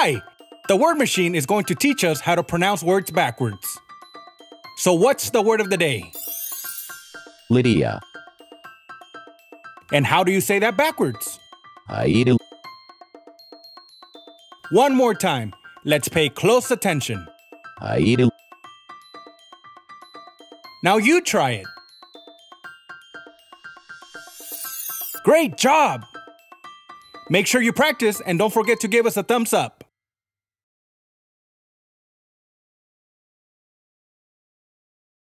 Hi! The word machine is going to teach us how to pronounce words backwards. So what's the word of the day? LYDIA. And how do you say that backwards? LYDIA. One more time. Let's pay close attention. LYDIA. Now you try it. Great job! Make sure you practice and don't forget to give us a thumbs up.